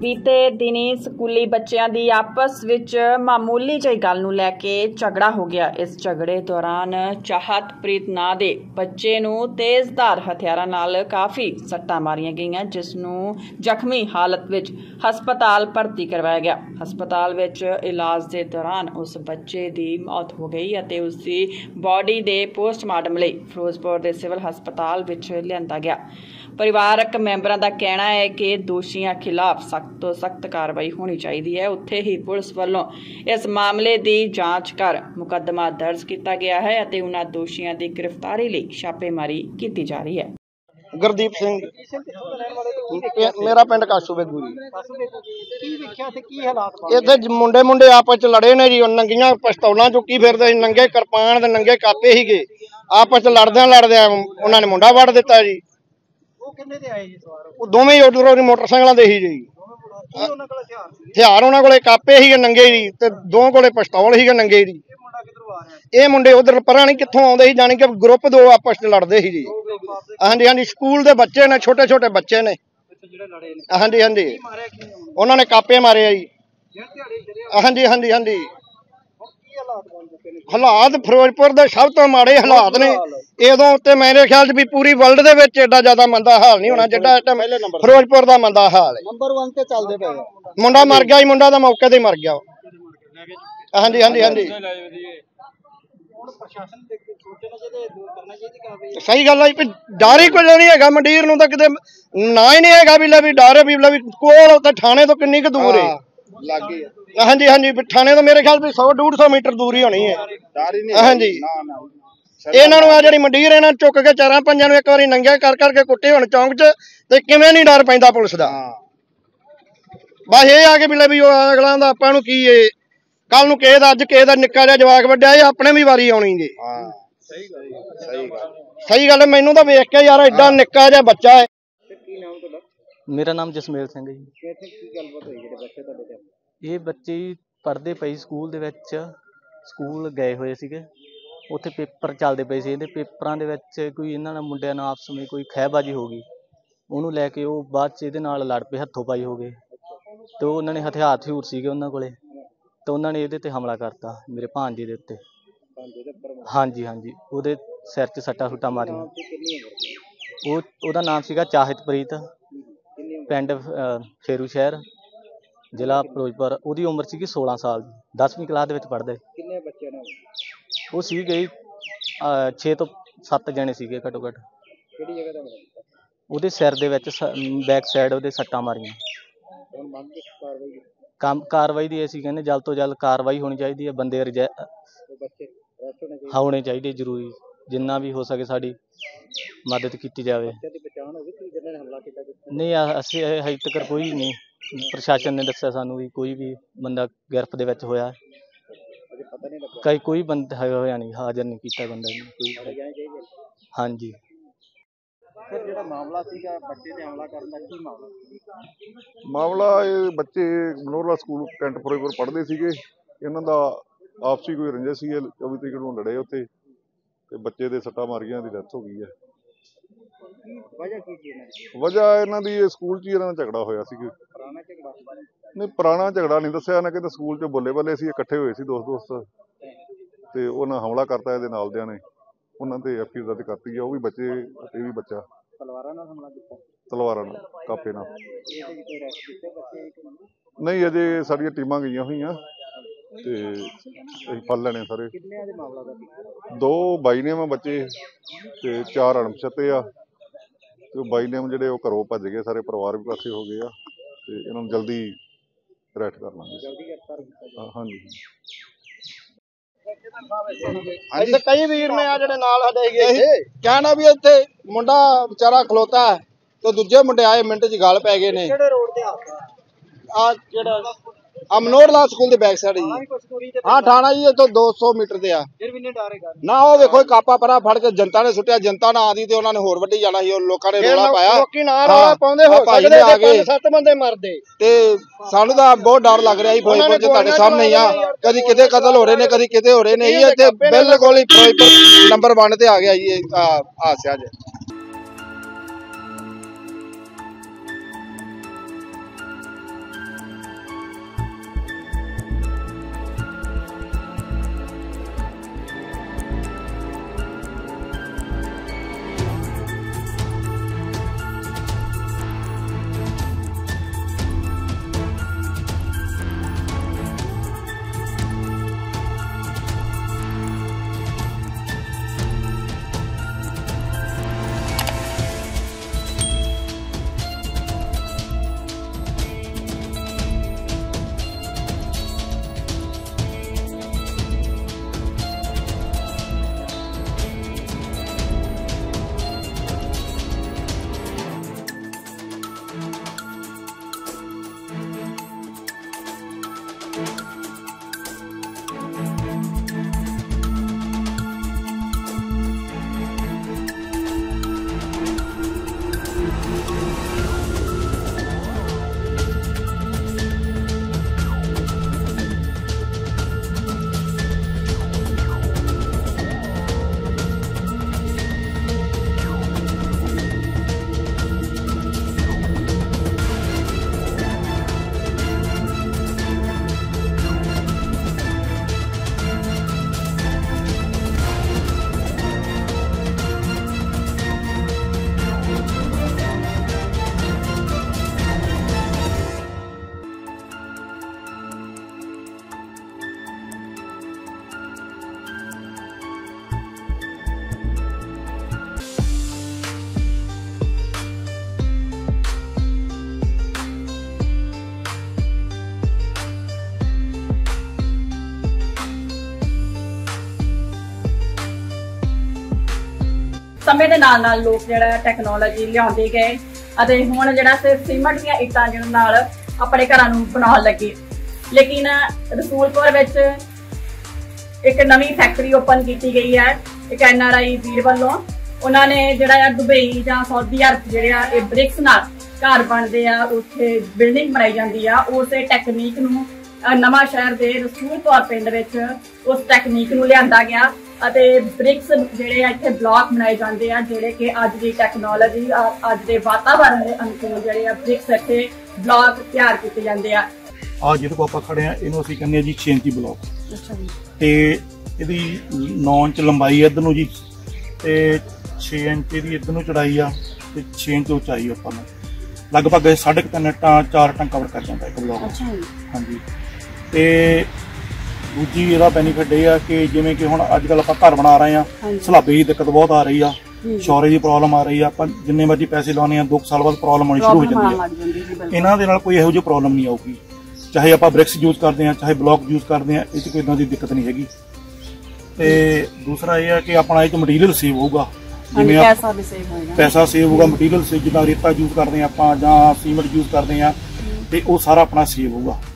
बीते दिनी स्कूली बच्चों की आपस विच मामूली जी गल नूं लैके झगड़ा हो गया। इस झगड़े दौरान चाहतप्रीत नां दे बच्चे नूं तेज़धार हथियारां नाल काफ़ी सट्टां मारियां गईयां, जिस नूं जख्मी हालत विच हस्पताल भर्ती करवाया गया। हस्पताल विच इलाज के दौरान उस बच्चे की मौत हो गई अते उसकी बॉडी के पोस्टमार्टम लई फिरोजपुर के सिविल हस्पताल विच लिआंदा गया। परिवारक मैंबरां दा कहना है कि दोषियों खिलाफ सख्त तो सख्त कार्रवाई होनी चाहिए है। उत्थे ही पुलिस वालों इस मामले की जांच कर मुकदमा दर्ज किया गया है अते उन्हां दोषियों की गिरफ्तारी लई छापेमारी की जा रही है। गुरदीप सिंह मेरा पिंड कासू बेगू जी। इत्थे मुंडे मुंडे आपस च लड़े ने जी। नंगियां पिस्तौलां चुकी फिरदे सी, नंगे किरपान ते नंगे कापे सीगे। आपस च लड़दे उन्हां ने मुंडा वड़ दिता जी। दोवें उधरों मोटरसाइकिलों ते ही जी। हथियार उन्हां कोले कापे सीगे नंगे जी ते दो कोले पिस्तौल सीगे नंगे जी। ये मुंडे उधर परा नहीं कित्थों आउंदे सी, जानी कि ग्रुप दो आपस च लड़दे सी जी। हाँ जी हाँ जी, स्कूल दे बच्चे ने, छोटे छोटे बच्चे ने। हाँ जी हाँ जी, उन्होंने कापे मारे जी। हाँ जी हाँ जी हाँ जी। हालात फिरोजपुर दे सब तो माड़े हालात ने। इदों ते मेरे ख्याल च भी पूरी वर्ल्ड दे विच एडा ज्यादा मंदा हाल नहीं होना जिहड़ा फिरोजपुर दा मंदा हाल है। नंबर 1 ते चलदे पे। मुंडा मर गया जी, मुंडा दा मौके ते मर गया। हाँ जी हाँ जी हाँ जी। सही गल है, डर ही कोई नहीं है। मंडीर नूं तां किते ना ही नहीं है भी डर भी कोल उत्ते थाने तो किन्नी क दूर है। हाँ जी हाँ जी, थाने तो मेरे ख्याल भी 100-150 मीटर दूर ही होनी है। हाँ जी, इन्हां नूं आ जिहड़ी मंडीर इन्हां चुक के 4-5 नूं एक बारी नंगे कर करके कुट्टे हुण चौंक च ते किवें नहीं डर पैंदा पुलिस दा। बस ये आ के भी अगला दा आपां नूं की है, कल नूं किसे दा अज किसे दा निक्का जिहा जवाक वड्डिआ ये अपने भी वारी आउणी जी। सही गल है, मैनूं तां वेख के यार एडा निक्का जिहा बच्चा है। मेरा नाम जसमेल सिंह जी। ये बच्चे पढ़ते पे स्कूल दे विच, स्कूल गए हुए सीगे, उत्थे पेपर चलते पे सी। पेपरां दे विच कोई इन्हां नाल मुंडिਆਂ नाल आपस में कोई खैबाजी हो गई, उन्होंने लैके वो बाद च इहदे नाल लड़ पे, हत्थों पाई हो गए। तो उन्होंने हथियार हथूर सीगे उन्हां कोले, तो उन्होंने इहदे ते हमला करता मेरे भांजे दे उत्ते। हाँ जी हाँ जी, उहदे सिर च सट्टा सुट्टा मारियां। ਉਹਦਾ ਨਾਮ ਸੀਗਾ ਚਾਹਤਪ੍ਰੀਤ, ਪਿੰਡ ਫੇਰੂ ਸ਼ਹਿਰ, ਜ਼ਿਲ੍ਹਾ ਫਿਰੋਜ਼ਪੁਰ। ਉਹਦੀ ਉਮਰ ਸੀਗੀ 16 ਸਾਲ ਦੀ, 10ਵੀਂ ਕਲਾਸ ਦੇ ਵਿੱਚ ਪੜ੍ਹਦੇ। ਕਿੰਨੇ ਬੱਚੇ ਨੇ ਉਹ? ਸੀਗੇ 6 ਤੋਂ 7 ਜਣੇ ਸੀਗੇ ਘੱਟੋ ਘੱਟ। ਕਿਹੜੀ ਜਗ੍ਹਾ ਦਾ? ਉਹਦੇ ਸਿਰ ਦੇ ਵਿੱਚ ਬੈਕ ਸਾਈਡ ਉਹਦੇ ਸੱਟਾਂ ਮਾਰੀਆਂ। ਕਾਰਵਾਈ ਦੀ ਅਸੀਂ ਕਹਿੰਦੇ ਜਲਦ ਤੋਂ ਜਲਦ ਕਾਰਵਾਈ ਹੋਣੀ ਚਾਹੀਦੀ ਹੈ। ਬੰਦੇ ਹੋਣੇ ਚਾਹੀਦੇ ਜ਼ਰੂਰੀ, ਜਿੰਨਾ ਵੀ ਹੋ ਸਕੇ ਸਾਡੀ ਮਦਦ ਕੀਤੀ ਜਾਵੇ। ਨਹੀਂ ਅਸੀਂ ਹਜੇ ਤੱਕ ਕੋਈ ਨਹੀਂ, ਪ੍ਰਸ਼ਾਸਨ ਨੇ ਦੱਸਿਆ ਸਾਨੂੰ ਵੀ ਕੋਈ ਵੀ ਬੰਦਾ ਗਿਰਫਤ ਦੇ ਵਿੱਚ ਹੋਇਆ। ਕੋਈ ਬੰਦਾ ਹੋਇਆ ਨਹੀਂ, ਹਾਜ਼ਰ ਨਹੀਂ ਕੀਤਾ ਬੰਦਾ ਕੋਈ। ਹਾਂਜੀ। ਮਾਮਲਾ ਇਹ ਬੱਚੇ ਮਨੋਹਰਲਾਲ ਸਕੂਲ ਕੈਂਟ ਫਿਰੋਜ਼ਪੁਰ ਪੜ੍ਹਦੇ ਸੀਗੇ। ਇਹਨਾਂ ਦਾ ਆਪਸੀ ਕੋਈ ਰੰਜਿਸ਼ ਸੀ, 24 ਤਰੀਕ ਨੂੰ ਲੜੇ ਉੱਥੇ ਤੇ ਬੱਚੇ ਦੇ ਸੱਟਾਂ ਮਾਰੀਆਂ, ਦੀ ਡੈਥ ਹੋ ਗਈ ਹੈ। ਵਜ੍ਹਾ ਇਹਨਾਂ ਦੀ ਸਕੂਲ 'ਚ ਹੀ ਇਹਨਾਂ ਦਾ ਝਗੜਾ ਹੋਇਆ ਸੀ। ਨਹੀਂ, ਪੁਰਾਣਾ ਝਗੜਾ ਨਹੀਂ ਦੱਸਿਆ ਇਹਨਾਂ, ਕਹਿੰਦੇ ਸਕੂਲ 'ਚ ਬੱਲੇ ਬੱਲੇ ਸੀ, ਇਕੱਠੇ ਹੋਏ ਸੀ ਦੋਸਤ ਤੇ ਉਹਨਾਂ ਹਮਲਾ ਕਰਤਾ ਇਹਦੇ ਨਾਲ ਦਿਆਂ ਨੇ। ਉਹਨਾਂ ਤੇ ਐਫਆਈਆਰ ਦਰਜ ਕਰਤੀ ਆ। ਉਹ ਵੀ ਬੱਚੇ, ਇਹ ਵੀ ਬੱਚਾ। ਤਲਵਾਰਾਂ ਨਾਲ ਹਮਲਾ ਕੀਤਾ? ਤਲਵਾਰਾਂ ਨਾਲ, ਕਾਪੇ ਨਾਲ। ਨਹੀਂ, ਅਜੇ ਸਾਡੀਆਂ ਟੀਮਾਂ ਗਈਆਂ ਹੋਈਆਂ ਤੇ ਅਸੀਂ ਫੜ ਲੈਣੇ ਸਾਰੇ। 2 ਬਾਈ ਨੇਮ ਬੱਚੇ ਤੇ 4 ਅਣਪਛਾਤੇ ਆ। ਤੇ ਉਹ ਬਾਈ ਨੇਮ ਜਿਹੜੇ ਉਹ ਘਰੋਂ ਭੱਜ ਗਏ, ਸਾਰੇ ਪਰਿਵਾਰ ਵੀ ਪਾਸੇ ਹੋ ਗਏ ਆ ਤੇ ਇਹਨਾਂ ਨੂੰ ਜਲਦੀ ਅਰੈਸਟ ਕਰ ਲਾਂਗੇ। ਹਾਂਜੀ। ਇੱਥੇ ਕਈ ਵੀਰ ਨੇ ਆ ਜਿਹੜੇ ਨਾਲ ਸਾਡੇ ਕਹਿਣਾ ਵੀ ਇੱਥੇ ਮੁੰਡਾ ਵਿਚਾਰਾ ਖਲੋਤਾ ਹੈ ਤੇ ਦੂਜੇ ਮੁੰਡੇ ਆਏ ਮਿੰਟ 'ਚ ਗਲ ਪੈ ਗਏ ਨੇ। ਕਿਹੜੇ ਰੋਡ ਤੇ ਆ ਜਿਹੜਾ ਮਨੋਹਰਲਾਲ ਸਕੂਲ ਦੇ ਬੈਕ ਸਾਈਡ ਜੀ। ਹਾਂ, ਠਾਣਾ ਜੀ ਇੱਥੋਂ 200 ਮੀਟਰ ਤੇ ਆ ਨਾ। ਉਹ ਵੇਖੋ ਕਾਪਾ ਪਰਾ ਫੜ ਕੇ ਜਨਤਾ ਨੇ ਸੁੱਟਿਆ, ਜਨਤਾ ਨਾ ਆਦੀ ਤੇ ਉਹਨਾਂ ਨੇ ਹੋਰ ਵੱਢੀ ਜਾਣਾ ਸੀ। ਉਹ ਲੋਕਾਂ ਨੇ ਰੌਲਾ ਪਾਇਆ, ਲੋਕੀ ਨਾਲ ਰੌਲਾ ਪਾਉਂਦੇ ਹੋ ਸਕਦੇ ਆ ਗਏ 7 ਬੰਦੇ ਮਰਦੇ ਤੇ ਸਾਨੂੰ ਤਾਂ ਬਹੁਤ ਡਰ ਲੱਗ ਰਿਹਾ ਸੀ। ਫਿਰੋਜ਼ਪੁਰ 'ਚ ਤੁਹਾਡੇ ਸਾਹਮਣੇ ਹੀ ਆ, ਕਦੀ ਕਿਤੇ ਕਤਲ ਹੋ ਰਹੇ ਨੇ, ਕਦੀ ਕਿਤੇ ਹੋ ਰਹੇ ਨੇ। ਇੱਥੇ ਬਿਲਕੁਲ ਹੀ ਫਿਰੋਜ਼ਪੁਰ ਨੰਬਰ 1 ਤੇ ਆ ਗਿਆ ਜੀ ਹਾਸਿਆ 'ਚ। ਸਮੇਂ ਦੇ ਨਾਲ ਲੋਕ ਜਿਹੜਾ ਟੈਕਨੋਲੋਜੀ ਲਿਆਉਂਦੇ ਗਏ ਅਤੇ ਹੁਣ ਜਿਹੜਾ ਸਿਰਫ ਸੀਮੈਂਟ ਦੀਆਂ ਇੱਟਾਂ ਜਿਹਨਾਂ ਨਾਲ ਆਪਣੇ ਘਰਾਂ ਨੂੰ ਬਣਾਉਣ ਲੱਗੇ। ਲੇਕਿਨ ਰਸੂਲਪੁਰ ਵਿੱਚ ਇੱਕ ਨਵੀਂ ਫੈਕਟਰੀ ਓਪਨ ਕੀਤੀ ਗਈ ਹੈ ਇੱਕ NRI ਵੀਰ ਵੱਲੋਂ। ਉਹਨਾਂ ਨੇ ਜਿਹੜਾ ਦੁਬਈ ਜਾਂ ਸਾਊਦੀ ਅਰਬ ਜਿਹੜਾ ਇਹ ਬ੍ਰਿਕਸ ਨਾਲ ਘਰ ਬਣਦੇ ਆ, ਉੱਥੇ ਬਿਲਡਿੰਗ ਬਣਾਈ ਜਾਂਦੀ ਆ, ਉਸੇ ਟੈਕਨੀਕ ਨੂੰ ਨਵਾਂ ਸ਼ਹਿਰ ਦੇ ਰਸੂਲਪੁਰ ਪਿੰਡ ਵਿੱਚ ਉਸ ਟੈਕਨੀਕ ਨੂੰ ਲਿਆਂਦਾ ਗਿਆ ਅਤੇ ਬ੍ਰਿਕਸ ਜਿਹੜੇ ਆ ਇੱਥੇ ਬਲਾਕ ਬਣਾਏ ਜਾਂਦੇ ਆ, ਜਿਹੜੇ ਕਿ ਅੱਜ ਦੀ ਟੈਕਨੋਲੋਜੀ ਅੱਜ ਦੇ ਵਾਤਾਵਰਣ ਦੇ ਅਨੁਕੂਲ ਜਿਹੜੇ ਆ ਬ੍ਰਿਕਸ ਇੱਥੇ ਬਲਾਕ ਤਿਆਰ ਕੀਤੇ ਜਾਂਦੇ ਆ। ਜਿਹਦੇ ਕੋਲ ਆਪਾਂ ਖੜੇ ਆ ਇਹਨੂੰ ਅਸੀਂ ਕਹਿੰਦੇ ਆ ਜੀ 6 ਇੰਚੀ ਬਲਾਕ। ਅੱਛਾ ਜੀ। ਤੇ ਇਹਦੀ 9 ਇੰਚ ਲੰਬਾਈ ਹੈ ਇੱਧਰ ਨੂੰ ਜੀ, ਤੇ 6 ਇੰਚ ਇਹਦੀ ਇੱਧਰ ਨੂੰ ਚੜਾਈ ਆ, ਤੇ 6 ਇੰਚ ਉਚਾਈ ਆਪਾਂ ਨੂੰ ਲਗਭਗ 3.5 ਇੱਟਾਂ 4 ਇੱਟਾਂ ਕਵਰ ਕਰ ਜਾਂਦਾ ਇੱਕ ਬਲਾਕ। ਅੱਛਾ ਜੀ। ਹਾਂਜੀ। ਤੇ ਦੂਜੀ ਇਹਦਾ ਬੈਨੀਫਿਟ ਇਹ ਆ ਕਿ ਜਿਵੇਂ ਕਿ ਹੁਣ ਅੱਜ ਕੱਲ ਆਪਾਂ ਘਰ ਬਣਾ ਰਹੇ ਆ, ਸਲਾਬੇ ਦੀ ਦਿੱਕਤ ਬਹੁਤ ਆ ਰਹੀ ਆ, ਸ਼ੌਰੇ ਦੀ ਪ੍ਰੋਬਲਮ ਆ ਰਹੀ ਆ, ਆਪਾਂ ਜਿੰਨੇ ਮਰਜ਼ੀ ਪੈਸੇ ਲਾਉਣੇ ਆ 2 ਸਾਲ ਬਾਅਦ ਪ੍ਰੋਬਲਮ ਆਉਣੀ ਸ਼ੁਰੂ ਹੋ ਜਾਂਦੀ ਆ। ਇਹਨਾਂ ਦੇ ਨਾਲ ਕੋਈ ਇਹੋ ਜਿਹੀ ਪ੍ਰੋਬਲਮ ਨਹੀਂ ਆਊਗੀ, ਚਾਹੇ ਆਪਾਂ ਬ੍ਰਿਕਸ ਯੂਜ਼ ਕਰਦੇ ਆ ਚਾਹੇ ਬਲੌਕ ਯੂਜ਼ ਕਰਦੇ ਆ, ਇਹ 'ਚ ਕੋਈ ਇਦਾਂ ਦੀ ਦਿੱਕਤ ਨਹੀਂ ਹੈਗੀ। ਤੇ ਦੂਸਰਾ ਇਹ ਆ ਕਿ ਆਪਣਾ ਇਹ 'ਚ ਮਟੀਰੀਅਲ ਸੇਵ ਹੋਊਗਾ, ਜਿਵੇਂ ਪੈਸਾ ਸੇਵ ਹੋਊਗਾ, ਮਟੀਰੀਅਲ ਸੇਵ, ਜਿੱਦਾਂ ਰੇਤਾ ਯੂਜ਼ ਕਰਦੇ ਆ ਆਪਾਂ ਜਾਂ ਸੀਮੈਂਟ ਯੂਜ਼ ਕਰਦੇ ਆ, ਤੇ ਉਹ ਸਾਰਾ ਆਪਣਾ ਸੇਵ ਹੋਊਗਾ।